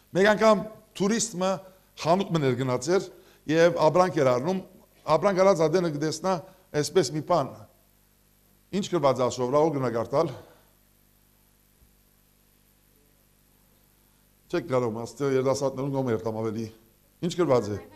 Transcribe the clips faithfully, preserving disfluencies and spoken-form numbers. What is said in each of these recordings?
Մեկ անգամ տուրիստը խանութ մներ գնացեր եւ ապրանք էր առնում, ապրանք արած ադենը գտեսնա այսպես մի բան։ Ինչ գրված ասովրա ո գնագարտալ։ Չեք կարող աստե երդասատներուն գոմ երտամ ավելի։ Ինչ գրված է։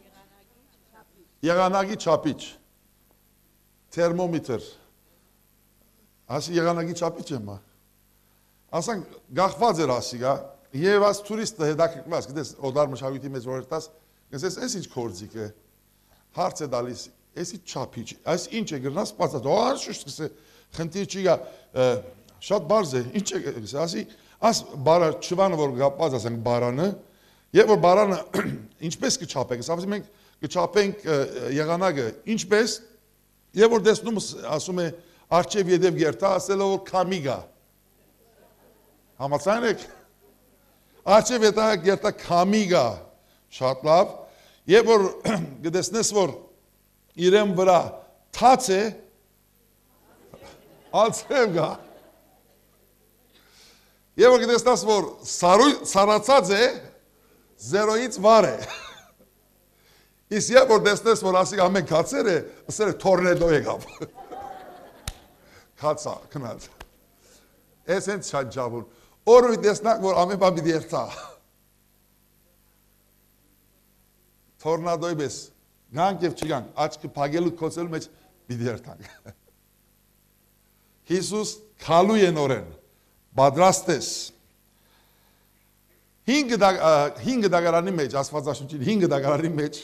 Եղանակի չափիչ։ Թերմոմետր։ Ասի եղանակի չափիչ եմ։ Ասանք գախված էր ասիգա եւ աս տուրիստը հետաքրքրված գիտես օդար մշակույթի մեջ որտաս գսես այս ինչ կորձիկ է հարց է դալիս էսի չափիչ այս ինչ է գրնաս բացած օ արշուշտս խնդիր չի գա շատ բարձ է ինչ է ասի աս բարը չվանը որ գապած ասենք բարանը եւ որ բարանը ինչպես կչափենք ասի մենք կչափենք եղանակը ինչպես եւ որ տեսնում ասում է արչեւ յետև գերտա ասելով որ կամիգա համացան եք Արչև ետա գերտա կամիգա շատ լավ եւ որ գտեսնես որ իրեն վրա թաց է ալցև գա եւ որ գտեսնես որ սարացած է զերոից վար է իսկ եւ որ տեսնես որ ասի ամեն կացեր է ասել թորնեդո եկավ կացա քնած էս են շատ ջաբուն Օրը տեսնակ, որ ամեն բան պիտի երթա։ Թորնադոյ պես, գանք և չգանք, աչքը պագելու կոցելու մեջ պիտի երթանք։ Հիսուս քալու են օրեն, բադրաստես։ Հինգը դագարանի մեջ, ասվածաշունչին հինգը դագարանի մեջ,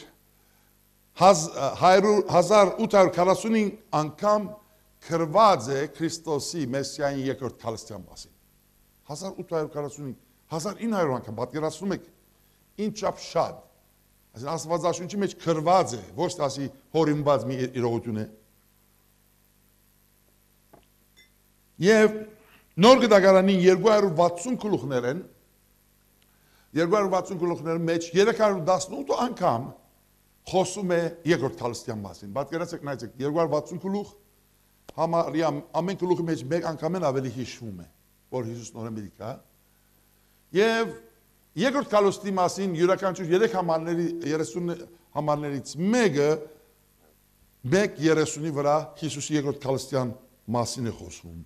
հազար ութ հարյուր քառասունհինգ անգամ քրված է Քրիստոսի Մեսիայի երկրորդ քալստյան մասին։ հազար ութ հարյուր քառասունհինգ, հազար ինը հարյուր անգամ պատկերացնում եք ինչ չափ շատ։ Այսինքն Աստվածաշունչի մեջ քրված է, ոչ թե ասի հորինված մի իրողություն է։ Եվ նոր գդագարանին երկու հարյուր վաթսուն գլուխներ են, երկու հարյուր վաթսուն գլուխների մեջ երեք հարյուր տասնութ անգամ խոսում է երկրորդ քալստյան մասին։ Պատկերացեք նայեցեք, երկու հարյուր վաթսուն գլուխ համարյա ամեն գլուխի մեջ մեկ անգամեն ավելի հիշվում է, որ Հիսուս նորեն պիտի գա։ Եվ երկրորդ քալստի մասին յուրաքանչյուր երեք համարների երեսուն համարներից մեկը մեկ երեսունի վրա Հիսուսի երկրորդ քալստյան մասին է խոսում։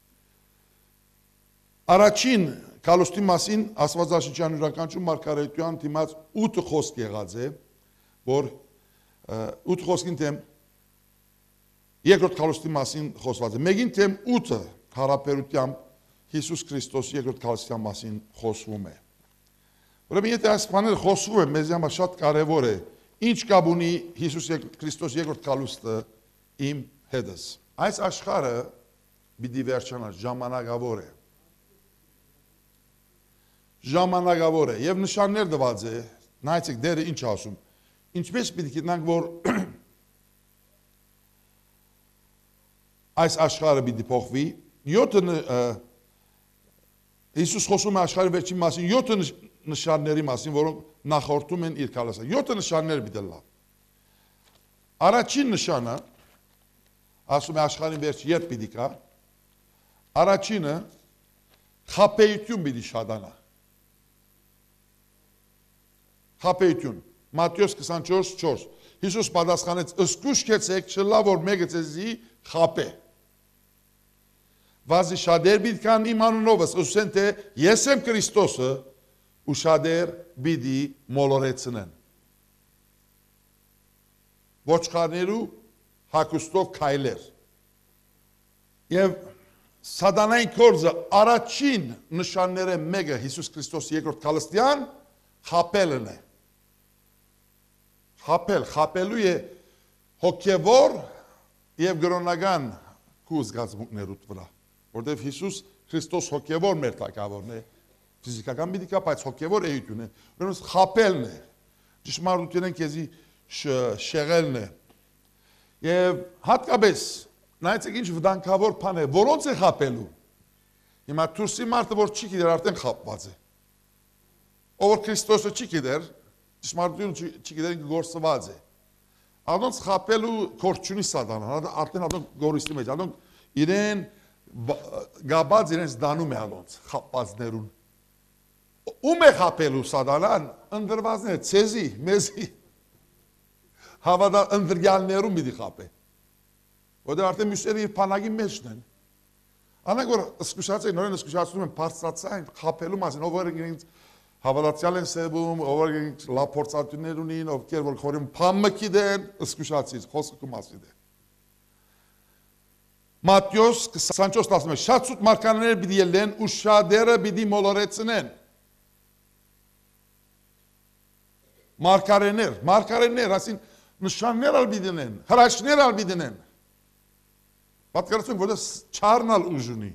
Առաջին քալստի մասին Աստվածաշնչյան յուրաքանչյուր մարգարեության դիմաց ութ խոսք եղած է, որ ութ խոսքին թեմ երկրորդ քալստի մասին խոսված է։ Մեկին թեմ ութը հարաբերությամբ Հիսուս Քրիստոսի երկրորդ քալստյան մասին խոսվում է։ Ուրեմն եթե այս բաները խոսվում են, մեզ համար շատ կարևոր է, ինչ կապ ունի Հիսուս Քրիստոս երկրորդ քալուստը իմ հետս։ Այս աշխարհը պիտի վերջանա, ժամանակավոր է։ Ժամանակավոր է եւ նշաններ տված է, նայեցեք դերը ինչ ասում։ Ինչպես պիտի գիտնանք, որ այս աշխարհը պիտի փոխվի, յոթը Հիսուս խոսում է աշխարհի վերջին մասին, յոթ նշանների մասին, որոնք նախորդում են իր քալասը։ յոթ նշաններ պիտի լա։ Առաջին նշանը, ասում է աշխարհի վերջ երբ պիտի գա, առաջինը խաբեություն պիտի շատանա։ Խաբեություն։ Մատթեոս քսանչորս չորս։ Հիսուս պատասխանեց. «Ըսկուշ կեցեք, չլա որ մեկը ձեզի խաբե»։ Վազի շատեր պիտի կան իմ անունովս, ասեն թե ես եմ Քրիստոսը, ու շատեր պիտի մոլորեցնեն։ Ոչխարներու հագուստով քայլեր։ Եվ սատանային գործը առաջին նշանները մեկը Հիսուս Քրիստոսի երկրորդ քալստյան խաբելն է։ Խաբել, խաբելու է հոգևոր եւ գրոնական կուզգացմունքներուտ վրա, որտեւ Հիսուս Քրիստոս հոգևոր մեր թագավորն է, ֆիզիկական պիտի կա, բայց հոգևոր էություն է, ուրեմն խաբելն է, ճշմարտությունն քեզի շեղելն է։ Եվ հատկապես նայեցեք ինչ վտանգավոր բան է, որոնց է խաբելու։ Հիմա դուրսի մարդը որ չի գիտեր արդեն խաբված է։ Ով որ Քրիստոսը չի գիտեր, ճշմարտությունը չի գիտեր գործված է։ Ադոնց խաբելու կորչունի սատանան, արդեն ադոնք գորիստի մեջ, ադոնք իրեն գաբած իրենց դանում է ադոնց խաբվածներուն։ ում է խապելու սատանան, ընդրվածներ, ցեզի, մեզի, հավատա ընդրյալներում պիտի խապե, որտեղ արդեն մյուսները իր փանակի մեջն են, անենք որ սկսացեք, նորեն սկսացնում են բարձրացային, խապելու մասին, ովքեր իրենց հավատացյալ են սեվում, ովքեր լավ փորձառություններ ունին, ովքեր որ խորին փամը գիտեն, սկսացից, խոսքը մասին է։ Մատթեոս քսանչորս տասնմեկ շատ սուտ մարկաներ պիտի ելեն ու շատերը պիտի մոլորեցնեն։ Մարգարեներ, մարգարեներ, ասին նշաններ ալ պիտի դնեն, հրաշքներ ալ պիտի դնեն։ Պատկերացրեք, որ չառնալ ուժ ունի։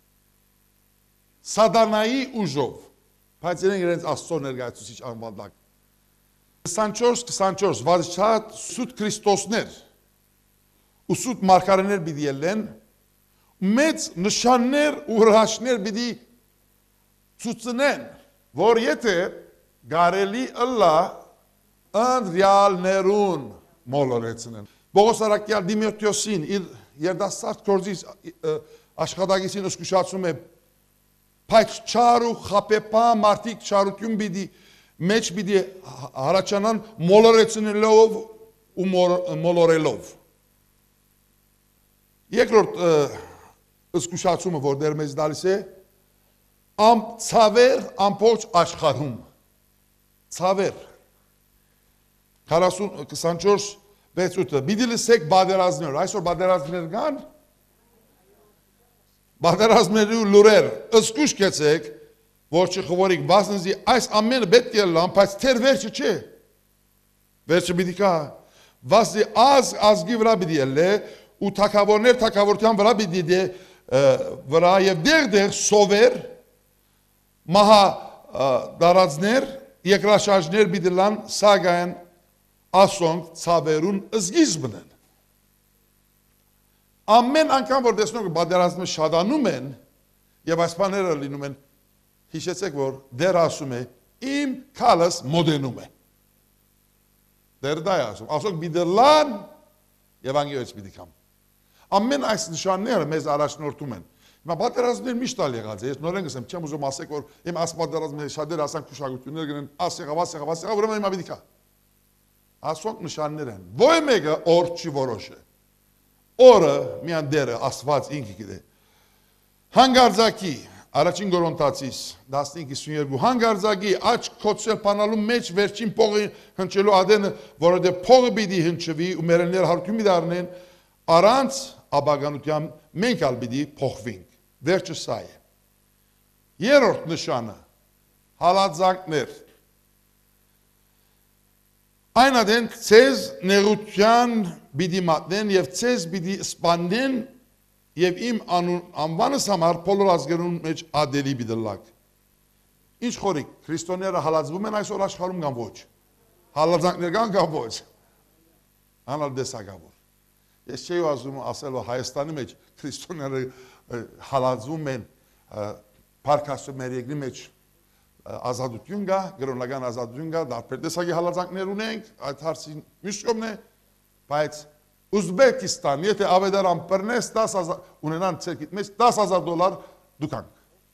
Սատանայի ուժով, բայց իրենք իրենց Աստծո ներկայացուցիչ անվանդակ։ քսանչորս քսանչորս վաղ շատ սուտ Քրիստոսներ ու սուտ մարգարեներ պիտի ելեն, մեծ նշաններ ու հրաշքներ պիտի ցուցնեն, որ եթե գարելի ըլլա ընդրյալներուն մոլորեցնեն։ Պողոս առաքյալ Դիմոթեոսին իր երդասարդ գործից աշխատակիցին զսկուշացնում է, բայց չար ու խապեպա մարդիկ չարություն պիտի մեջ պիտի հարաճանան մոլորեցնելով ու մոլորելով։ Երկրորդ զսկուշացումը, որ դեր մեզ դալիս է, ամ ցավեր ամբողջ աշխարհում։ Ցավեր։ քսանչորս վեց ութը պիտի լսեք բادرազմներ, այսօր բادرազմներ կան, բادرազմների լուրեր, զսկուշ կեցեք, որ չխորիկ, վասնզի այս ամենը պետք է լան, բայց թեր վերջը չէ։ Վերջը պիտի կա, վասնզի az ազգի վրա պիտի ելե, ու թագավորներ թագավորության վրա պիտի դե վրա եւ դեղ-դեղ սովեր, մահա դարածներ, երկրաշարժներ պիտի լան, սակայն ասոնք ցավերուն զգիզբն են։ Ամեն անգամ որ տեսնում եք բادرազմը շատանում են եւ այս բաները լինում են, հիշեցեք որ դեր ասում է իմ քալս մոդենում է։ Դեր դա ասում, ասոնք պիտի լան եւ անգյոց պիտի կամ։ Ամեն այս նշանները մեզ առաջնորդում են։ Հիմա բادرազմներ միշտ ալ եղած է, ես նորեն գսեմ, չեմ ուզում ասեք որ իմ աս բادرազմները շատեր ասան քուշագություններ գնեն, աս եղավ, աս եղավ, աս եղավ, ուրեմն հիմա պիտի կա։ Ասոնք նշաններ են։ Ոյ մեկը օր չի որոշ է։ Օրը միան դերը Աստված ինքը գիտե։ Հանգարձակի առաջին Կորինթացիս տասնհինգ հիսունյոթ հանգարձակի աչք քոցել բանալու մեջ վերջին փողը հնչելու ադենը, որովհետև փողը պիտի հնչվի ու մերներ հարություն մի դառնեն, առանց աբագանության մենք ալ պիտի փոխվենք։ Վերջը սա է։ Երրորդ նշանը հալածանքներ։ Այն ադեն ցեզ նեղության պիտի մատնեն եւ ցեզ պիտի սպանեն եւ իմ անվանս համար բոլոր ազգերուն մեջ ադելի պիտի լակ։ Ինչ խորիկ, քրիստոնյաները հալածվում են այսօր աշխարհում կամ ոչ։ Հալածանքներ կան կամ ոչ։ Անալ դեսակավոր։ Ես չի ուզում ասել որ Հայաստանի մեջ քրիստոնյաները հալածվում են Փարքաստու մեր երկրի մեջ ազատություն կա, գրոնական ազատություն կա, դարբեր տեսակի հալածանքներ ունենք, այդ հարցի միշտ կողմն է, բայց Ուզբեկիստան, եթե ավետարան բռնես դաս հազար ունենան ցերկիտ մեջ դաս հազար դոլար դուքանք։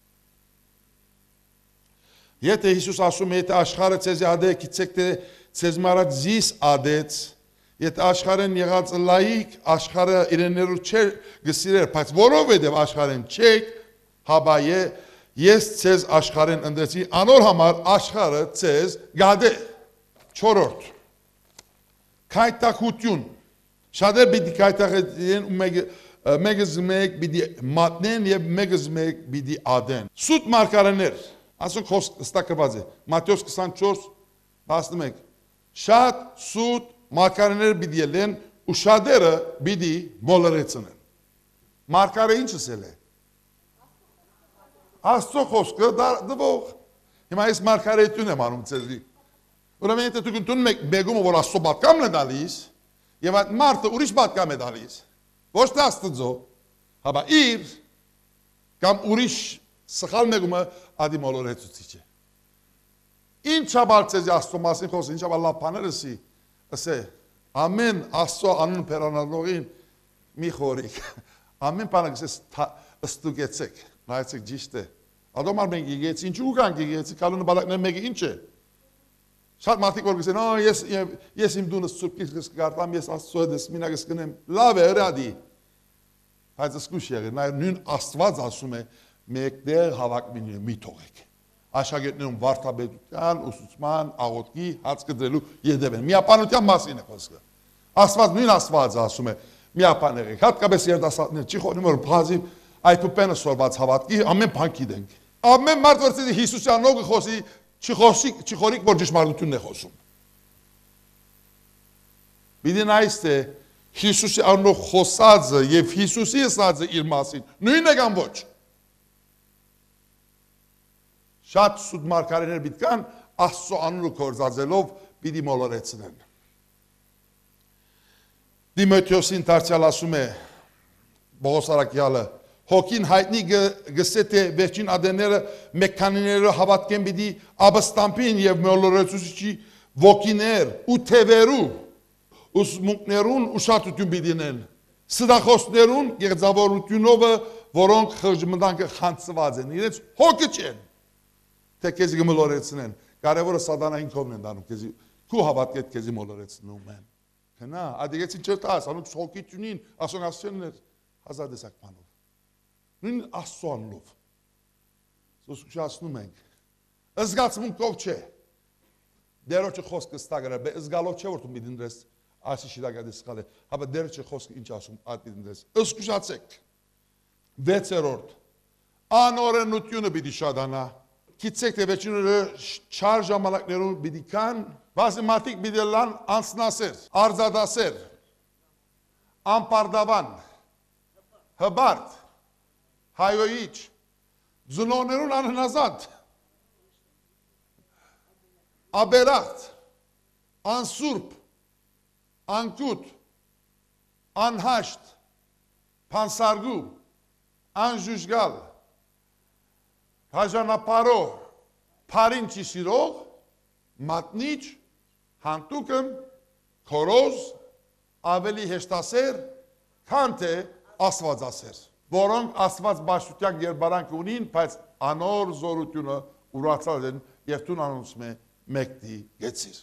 Եթե Հիսուս ասում է, եթե աշխարհը ցեզի ադե գիտեք թե ցեզ մարած զիս ադեց, եթե աշխարհեն եղած լայիկ, աշխարհը իրեներու չէ գսիրեր, բայց որովհետև աշխարհեն չեք, հաբայե ես ցեզ աշխարհեն ընդեցի, անոր համար աշխարհը ցեզ գադե։ Չորրորդ քայտակություն շատեր պիտի քայտակեն ու մեգս մեկ պիտի մատնեն եւ մեգս մեկ պիտի ադեն։ Սուտ մարգարեներ, ասենք հստակված է, Մատթեոս քսանչորս տասնմեկ շատ սուտ մարգարեներ պիտի ելեն ու շատերը պիտի մոլորեցնեն։ Մարգարե ինչ ասել է։ Աստծո խոսքը դվող։ Հիմա ես մարգարեություն եմ անում ցեզի։ Ուրեմն եթե դուք ընդունում եք մեգումը որ Աստծո պատկամն է դալիս, եւ այդ մարդը ուրիշ պատկամ է դալիս։ Ոչ թե Աստծո, հապա իր կամ ուրիշ սխալ մեգումը ադի մոլորեցուցիչ է։ Ինչա բարձեզի Աստծո մասին խոսը, ինչա լավ բաներ ասի, ասե ամեն Աստծո անուն բերանալողին մի խորիկ։ Ամեն բանը գսես ստուգեցեք, նայեցեք ճիշտ է, Ադոմար մենք եկեցի, ինչու գանք եկեցի, կալունը բալակներ մեկը ինչ է։ Շատ մարդիկ որ գսեն, «Ա ես ես իմ դունս սուրբից կգարտամ, ես Աստծո հետ ես մինակ կնեմ»։ Լավ է, հրադի։ Բայց սկուշ եղեք, նայ նույն Աստված ասում է, մեկտեղ հավաքմինը մի թողեք։ Աշակերտներում վարդապետության, ուսուցման, աղոթքի, հաց կդրելու յետևեն։ Միապանության մասին է խոսքը։ Աստված նույն Աստվածը ասում է, միապան եղեք։ Հատկապես երիտասարդներ չի խոսում, որ բազի այփուպենը սորված հավատքի ամեն բան գիտենք։ Ամեն մարդ որ Հիսուսի անունով խոսի, չխոսի, չխորիկ որ ճշմարտությունն է խոսում։ Բիդին այս է Հիսուսի անունով խոսածը եւ Հիսուսի ասածը իր մասին նույնն է կամ ոչ։ Շատ սուտ մարգարեներ պիտի Աստծո անունը կործածելով պիտի մոլորեցնեն։ Դիմոթեոսին դարձյալ ասում է Պողոս առաքյալը, հոգին հայտնի գսե թե վերջին ադեները մեքանիները հավատքեն պիտի աբստամբին եւ մոլորեցուցիչի ոգիներ ու թևերու ուսմունքներուն ուշադրություն պիտի նեն։ Սրախոսներուն գեղձավորությունով որոնք խժմտանքը խանցված են, իրենց հոգը չեն։ Թե քեզի գմոլորեցնեն, կարևորը սատանային կողմն են դառնում, քեզի քու հավատքեդ քեզի մոլորեցնում են։ Քնա, ադիգեցին չտաս, անոնք հոգիությունին, ասոն ասություններ հազար դեսակ բանով։ Նույն Աստծո անունով։ Սուսուշացնում ենք։ Զգացմունքով չէ։ Դերոջը խոսքը ստագրա, բե զգալով չէ որ դու միտնդես ասի շիդագադես խալե, հաբա դերոջը խոսքը ինչ ասում, այդ միտնդես։ Զգուշացեք։ վեցերորդ անօրենությունը պիտի շատանա։ Գիտեք թե վերջինները չար ժամանակներում պիտի կան, բացի մարդիկ պիտի լան անցնասեր, արձադասեր, անպարդավան, հբարդ, հայոյիչ, ձնոներուն անհնազատ, աբերախտ, անսուրբ, անկուտ, անհաշտ, փանսարգու, անժուժգալ, հաժանապարո, փարին չիսիրող, մատնիչ, հանտուկն, քորոզ, ավելի հեշտասեր, քան թե աստվածասեր, որոնք աստված բաշխության երբարանք ունին, բայց անոր զորությունը ուրացած են եւ տուն անոնցում է մեկդի գեցիր։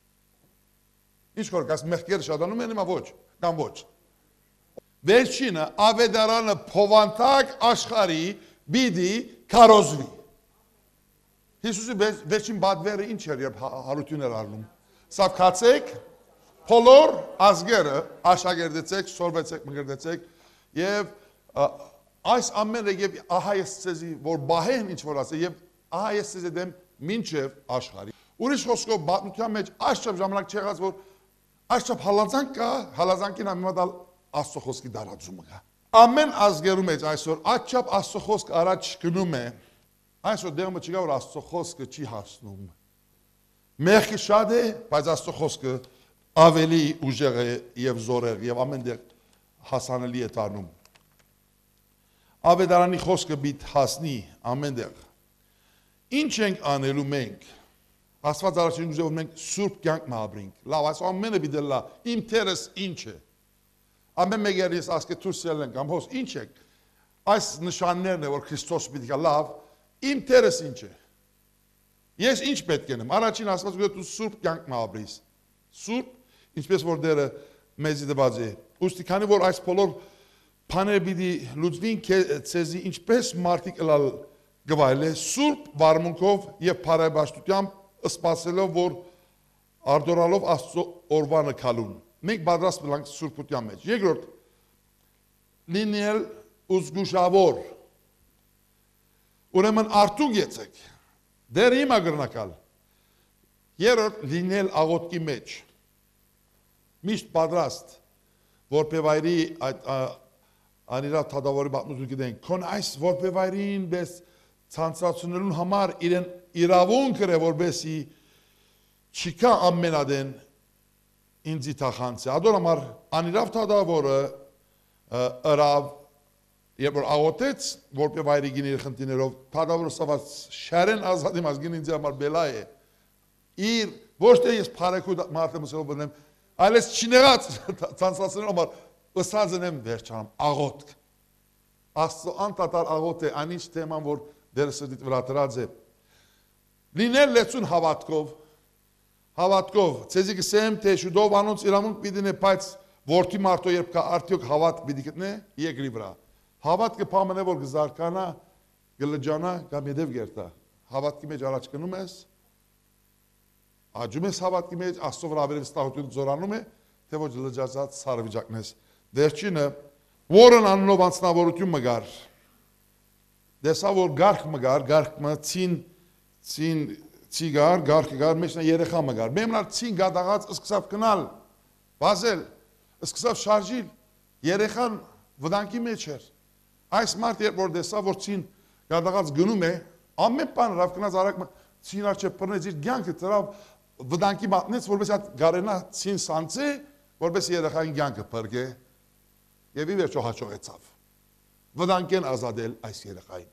Ինչ կորկաս մեղքերը շատանում են, հիմա ոչ, կամ ոչ։ Վերջինը ավետարանը փովանտակ աշխարհի բիդի քարոզվի։ Հիսուսի վերջին բադվերը ինչ էր, երբ հարություն էր առնում։ Սավքացեք, բոլոր ազգերը աշակերտեցեք, սորվեցեք, մգրտեցեք եւ այս ամենը եւ ահա ես ցեզի որ բահեն ինչ որ ասե եւ ահա ես ցեզի դեմ մինչեւ աշխարհի։ Ուրիշ խոսքով բացության մեջ այսչափ ժամանակ չեղած որ այսչափ հալածանք կա, հալածանքին համեմատալ Աստծո խոսքի դարածումը կա։ Ամեն ազգերու մեջ այսօր այդչափ Աստծո խոսք առաջ գնում է, այսօր դեմը չկա որ Աստծո խոսքը չի հասնում։ Մեղքը շատ է, բայց Աստծո խոսքը ավելի ուժեղ է եւ զորեղ եւ ամենտեղ հասանելի է դառնում։ Ավետարանի խոսքը պիտի հասնի ամենտեղ։ Ինչ ենք անելու մենք։ Աստված առաջին ուզում մենք սուրբ կյանք մաբրինք։ Լավ, այս ամենը պիտի լա, իմ թերս ինչ է։ Ամեն մեկը ես ասկե դուրսել են կամ հոս ինչ է։ Այս նշաններն է որ Քրիստոս պիտի գա լավ, իմ թերս ինչ է։ Ես ինչ պետք եմ։ Առաջին Աստված գոյ դու սուրբ կյանք մաբրիս։ Սուրբ, ինչպես որ դերը մեզի դված է։ Ուստի քանի որ այս բոլոր բաները պիտի լուծվին ցեզի ինչպես մարդիկ ըլալ գվայել է սուրբ վարմունքով եւ բարեբաշխությամբ սպասելով որ արդորալով Աստծո օրվանը քալուն։ Մենք պատրաստ ենք սուրբության մեջ։ Երկրորդ լինել ուզգուշավոր։ Ուրեմն արտուկ եցեք։ Դեր հիմա գրնակալ։ Երրորդ լինել աղոթքի մեջ։ Միշտ պատրաստ որպեվայրի այդ անիրավ թադավորի պատմություն գիտենք։ Քոն այս որպեվայրին բես ցանցացնելուն համար իրեն իրավունք է որբեսի չկա ամենադեն ինձի թախանցը։ Ադոր համար անիրավ թադավորը ըրավ երբ որ աղոթեց որպեվայրի գիներ խնդիներով թադավորը սավաց շարեն ազատի մաս գին ինձի համար բելա է։ Իր ոչ թե ես փարեքու մարդը մսելով բնեմ, այլ ես չներած ցանցացնելու համար ըսած եմ վերջանում աղոթք։ Աստծո անտատար աղոթ է, անիշ թեման որ դեր սրտիդ վրա դրած է։ Լինել լեցուն հավատքով, հավատքով, ցեզի կսեմ, թե շուտով անոնց իրավունք պիտի բայց որդի մարդո երբ կա արդյոք հավատ պիտի գտնե երկրի վրա։ Հավատքը պամն է, որ գզարկանա, գլջանա, կամ հետև գերտա։ Հավատքի մեջ առաջ կնում ես, աճում ես հավատքի մեջ, Աստծո վրա ավելի վստահություն զորանում է, թե ոչ լրջացած սարվիճակն ես։ Վերջինը, որն անունով անձնավորություն մգար, դեսա որ գարկ մգար, գարկ մը ցին ցին ցիգար, գարկ գար, մեջն երեխա մգար։ Մեմնար ցին գադաղած սկսավ կնալ, վազել, սկսավ շարժիլ, երեխան վտանգի մեջ էր։ Այս մարդ երբ որ դեսա որ ցին գադաղած գնում է, ամեն բան ռավ կնած արակ ցին արջե բռնեց իր ցանկը դրավ վտանգի մատնեց, որպես այդ գարենա ցին սանցե, որպես երեխային ցանկը բրգե։ Եվ ի վերջո հաջողեցավ։ Վտանգեն ազատել այս երեխային։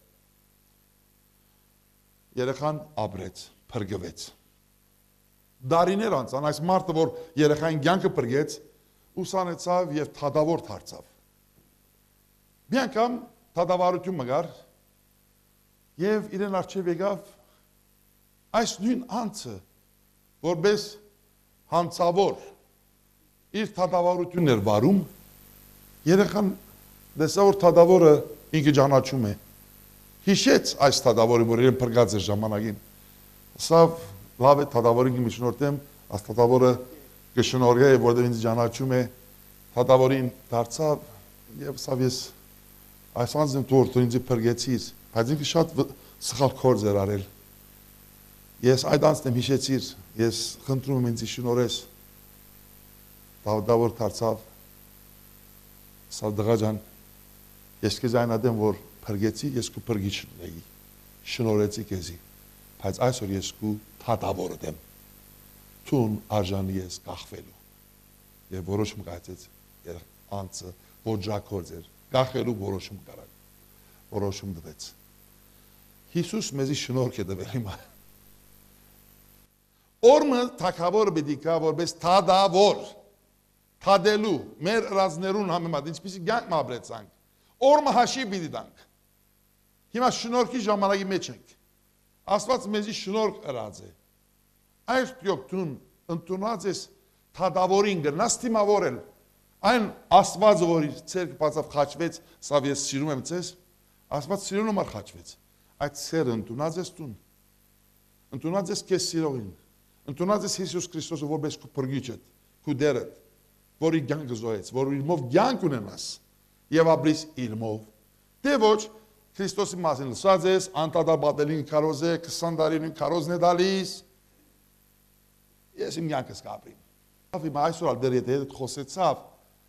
Երեխան ապրեց, փրկվեց։ Դարիներ անցան այս մարդը, որ երեխային ցանկը փրկեց, ուսանեցավ եւ թադավոր դարձավ։ Մի անգամ թադավարություն մգար եւ իրեն արժեվ եկավ այս նույն անձը, որպես հանցավոր իր թադավարությունն էր վարում, երեխան դեսա որ թադավորը ինքը ճանաչում է, հիշեց այս թադավորը, որ իրեն փրկած էր ժամանակին, ասավ լավ է թադավորին կմիշնորհեմ, այս թադավորը կշնորհե, որտեղ ինձ ճանաչում է, թադավորին դարձավ եւ ասավ ես այս անձն դուր դու ինձ փրկեցիր, բայց ինքը շատ սխալ կորձ էր արել։ Ես այդ անձն եմ հիշեցիր, ես խնդրում եմ ինձ շնորհես, թադավոր դարձավ, ասավ դղա ջան, ես քեզ այնադեմ որ փրկեցի, ես քո փրկիչն էի, շնորհեցի քեզի, բայց այսօր ես քո թադավորդ եմ, ցուն արժանի ես կախվելու, եւ որոշում կայացեց անձը, որ ջակորձ էր, կախելու որոշում կարան, որոշում դվեց։ Հիսուս մեզի շնորհք է տվել հիմա։ Օրմը թագավորը պիտի կա որպես թադավոր, թադելու, մեր ռազներուն համեմատ, ինչպիսի կյանք մաբրեցանք, օրմը հաշի պիտի տանք։ Հիմա շնորհքի ժամանակի մեջ ենք։ Աստված մեզի շնորհք ըրած է։ Այստեղ դու ընդունած ես թադավորին գնաս թիմավորել, այն Աստվածը որ ցերկ բացավ խաչվեց, սավ ես սիրում եմ ցես, Աստված սիրուն համար խաչվեց։ Այդ սերը ընդունած ես դու։ Ընդունած ես քեզ սիրողին։ Ընդունած ես Հիսուս Քրիստոսը որպես քո փրկիչը, քո դերը, որի կյանքը զոհեց, որ իրմով կյանք ունենաս եւ ապրիս իրմով։ Դե ոչ Քրիստոսի մասին լսած ես, անտադար բադելին կարոզ է, քսան տարին կարոզն է դալիս։ Ես իմ կյանքս կապրիմ։ Իմ այսօր դեր եթե հետ խոսեցավ,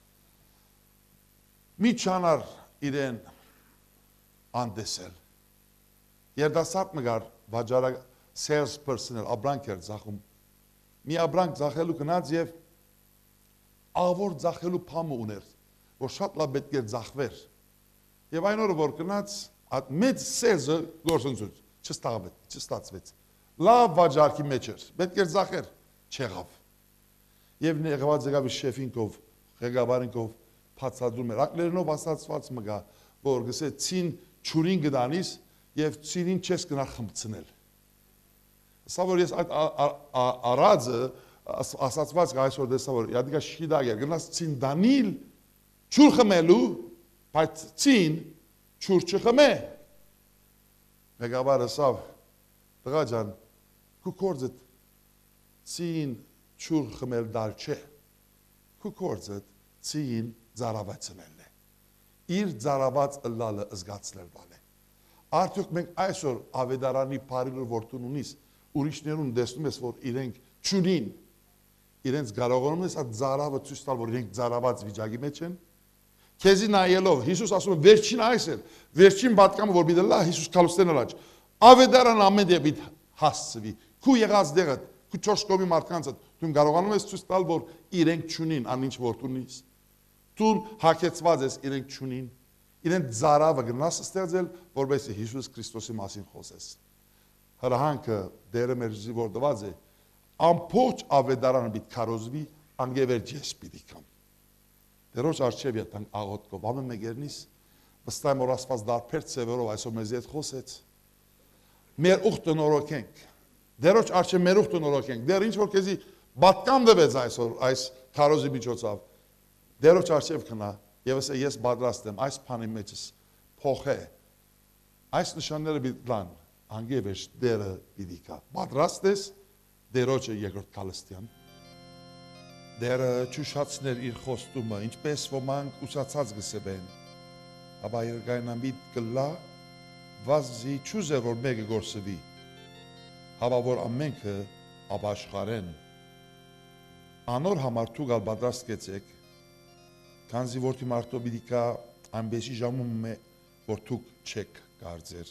մի չանար իրեն անդեսել։ Երդասարդ մգար վաճառակ sales personnel աբրանք էր ձախում։ Մի աբրանք ձախելու գնաց եւ ավոր ձախելու փամը ուներ, որ շատ լավ պետք էր ձախվեր։ Եվ այն օրը որ գնաց, այդ մեծ sales-ը գործընծուց, չստացվեց, չստացվեց։ Լավ վաճառքի մեջ էր, պետք էր ձախեր, չեղավ։ Եվ նեղված եկավ շեֆինկով, ղեկավարինկով բացատրում էր, ակներնով ասացված մգա, որ գսե ցին ճուրին գդանիս եւ ցինին չես գնա խմցնել։ Սա որ ես այդ արածը ասացված այսօր դեսա որ յադիկա շիդագ էր գնաս ցին դանիլ ճուր խմելու, բայց ցին ճուր չխմե։ Ղեկավարը ասավ, տղա ջան, քու կորձը ցին ճուր խմել դալ չէ։ Քու կորձը ցին ծարավացնելն է։ Իր ծարաված ըլլալը զգացնել բան է։ Արդյոք մենք այսօր ավետարանի բարիլը որտուն ունիս, ուրիշներուն դեսնում ես, որ իրենք չունին, իրենց կարողանում ես այդ ծարավը ցույց տալ, որ իրենք ծարաված վիճակի մեջ են։ Քեզի նայելով, Հիսուս ասում է, վերջին այս էր, վերջին պատկամը, որ պիտի լա, Հիսուս քալուստեն առաջ։ Ավետարան ամեն դեպի հասցվի, քու եղած դեղդ, քու չորս կողմի մարդկանցը, դու կարողանում ես ցույց տալ, որ իրենք չունին, անինչ որտունից։ Դու հակեցված ես իրենք չունին, իրենք ծարավը գնաս ստեղծել, որովհետեւ Հիսուս Քրիստոսի մասին խոսես։ Հրահանքը դերը մեր զիվորդված է, ամբողջ ավետարանը պիտի քարոզվի, անգևերջ ես պիտի կամ։ Դերոջ արչև յետան աղոտքով, ամեն մեկերնից, վստահ եմ որ Աստված դարբեր ծևերով այսօր մեզ հետ խոսեց, մեր ուխտը նորոգենք։ Դերոջ արչե մեր ուխտը նորոգենք։ Դեր ինչ որ քեզի բատկամ դվեց այսօր այս քարոզի միջոցով։ Դերոջ արչև քնա եւ ասե ես պատրաստ եմ այս բանի մեջս փոխե։ Այս նշանները բիդլան անգևեշ դերը բիդիկա։ Պատրաստ ես դերոջը երկրորդ քալստյան։ Դերը ճուշացներ իր խոստումը, ինչպես ոմանք ուսացած գսեբեն։ Աբա երգայնամիտ կլա վազի ճուզեր որ մեկը գործվի։ Հավա որ ամենքը ապաշխարեն։ Անոր համար թուգալ պատրաստ կեցեք, քանզի որ թիմարտո բիդիկա ամբեսի ժամում է որ թուգ չեք կարծեր։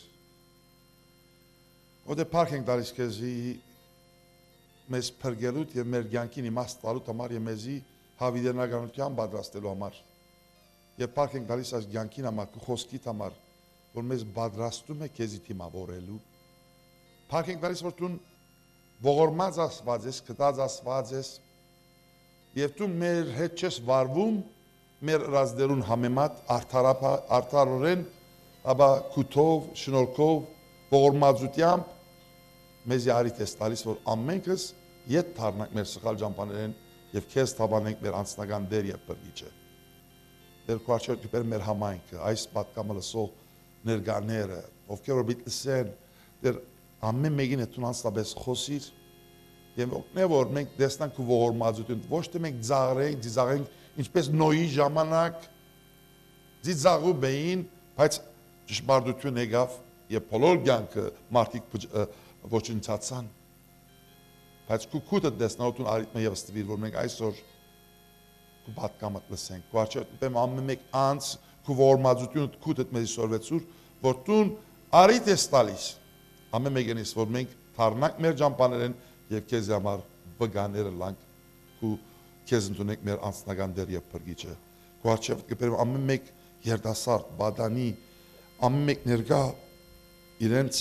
Ոտե պարք ենք դարիս քեզի մեզ փրկելուտ եւ մեր կյանքին իմաստ տալուտ համար եւ մեզի հավիդենականության պատրաստելու համար։ Եվ պարք ենք դալիս այս կյանքին համար, խոսքիդ համար, որ մեզ պատրաստում է քեզի թիմավորելու։ Պարք ենք դալիս որ դու ողորմած ասված ես, կտած ասված ես եւ դու մեր հետ չես վարվում, մեր ռազդերուն համեմատ արդարորեն, աբա քութով, շնորհքով, ողորմածությամբ մեզի արիտ ես տալիս, որ ամենքս ետ թարնանք մեր սխալ ճամփաներեն եւ քեզ թավանենք մեր անձնական դեր եւ բրգիչը։ Դեր քարչոտ դեպեր մեր համայնքը, այս պատկամը լսող ներգաները, ովքեր որ բիտնսեն, դեր ամեն մեկին է տուն անստաբես խոսիր եւ օգնե որ մենք դեսնանք ու ողորմածություն, ոչ թե մենք ծաղրենք, ծիծաղենք, ինչպես Նոյի ժամանակ ծիծաղու բեին, բայց ճշմարտություն եկավ եւ բոլոր կյանքը մարդիկ ոչնչացան, բայց քու քուտը դեսնալություն արիթմը եւս տվիր, որ մենք այսօր քու պատկամդ լսենք, քու աչոտ պեմ ամեն մեկ անց քու ողորմածությունը քուտը մեզի սորվեցուր, որ տուն արիթ ես տալիս, ամեն մեկենից, որ մենք թարնանք մեր ճամփաներեն եւ քեզ համար վգաները լանք, քու քեզ ընդունենք մեր անձնական դեր եւ փրկիչը, քու աչոտ կպերեմ ամեն մեկ երդասարդ, բադանի, ամեն մեկ ներկա իրենց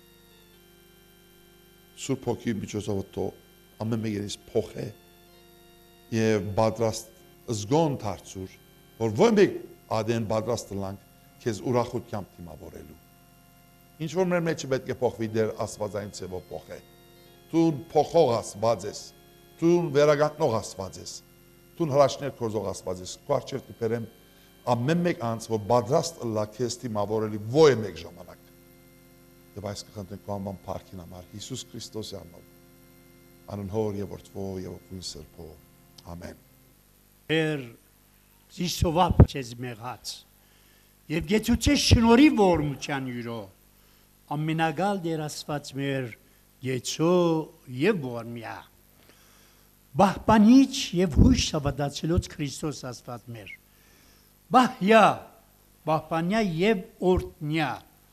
Սուրբ Հոգի միջոցով թո ամեն մեկից փոխե եւ պատրաստ զգոն դարձուր որ ո՞ն մեկ ադեն պատրաստ լանք քեզ ուրախությամբ դիմավորելու ինչ որ մեր մեջ պետք է փոխվի դեր աստվածային ցևով փոխե դու փոխող աստված ես դու վերագանտնող աստված ես դու հրաշքներ կորզող աստված ես քարչեր դիպերեմ ամեն մեկ անց որ պատրաստ լա քեզ դիմավորելի ո՞յ մեկ ժամանակ Եվ այս կխնդրենք քո անվան փառքին համար Հիսուս Քրիստոսի անունով անուն Հոր եւ Որդվո եւ Ոգու Սրբո ամեն Էր զիսովապ չես մեղած եւ գեցուցե շնորի ողորմության յուրո ամենագալ դեր Աստված մեր գեցո եւ ողորմիա Բահբանիչ եւ հույս հավատացելոց Քրիստոս Աստված մեր Բահյա Բահբանյա եւ օրտնյա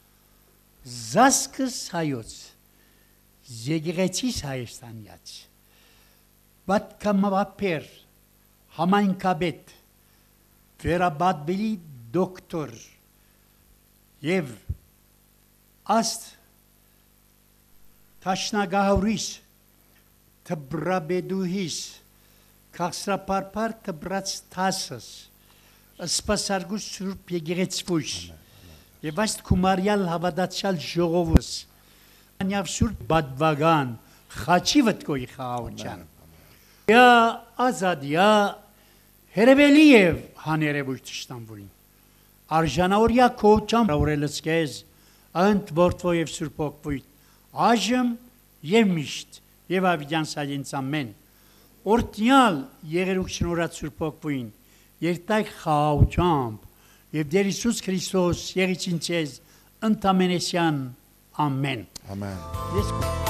Զասկս հայոց, զեգեղեցիս Հայաստանյաց, պատկամավապեր, համայնքաբետ, վերաբադվելի դոկտոր և աստ տաշնագահորիս, թբրաբեդուհիս, կաղսրապարպար թբրած տասս, սպասարգուս սուրպ եգեղեցվույս, Եվ այս կումարյալ հավատացյալ ժողովուս, անյավ սուրպ բադվագան, խաչի վտկոյի խաղաղության։ Յա ազադ, յա հերևելի և հաներևույթ շտանվորին։ Արժանավորյա կողջամ ռավորելս կեզ, ընդ որդվո և սուրպ ոգվույթ, աժմ և միշտ, և ավիդյան սայինց ամեն, օրտնյալ եղերուք շնորած սուրպ ոգվույն, երտայք խաղաղությամբ, Եվ դեր Հիսուս Քրիստոս եղիցին ցեզ ընտամենեսյան ամեն։ Ամեն։ Ես